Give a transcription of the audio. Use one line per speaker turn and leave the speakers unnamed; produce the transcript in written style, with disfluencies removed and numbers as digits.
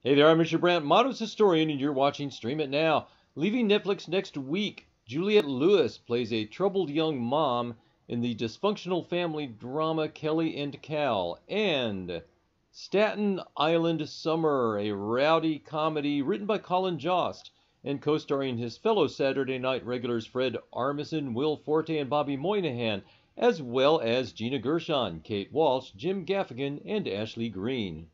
Hey there, I'm Mr. Brandt, Motto's historian, and you're watching Stream It Now. Leaving Netflix next week, Juliette Lewis plays a troubled young mom in the dysfunctional family drama Kelly and Cal. And Staten Island Summer, a rowdy comedy written by Colin Jost and co-starring his fellow Saturday Night regulars Fred Armisen, Will Forte, and Bobby Moynihan, as well as Gina Gershon, Kate Walsh, Jim Gaffigan, and Ashley Greene.